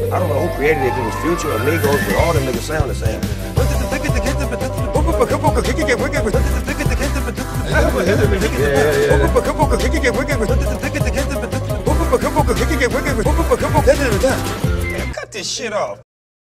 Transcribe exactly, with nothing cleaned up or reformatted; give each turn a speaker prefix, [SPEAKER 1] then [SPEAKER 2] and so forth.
[SPEAKER 1] I don't know who created it. If it was Future or Migos, but all them niggas sound the same.
[SPEAKER 2] Cut this shit off.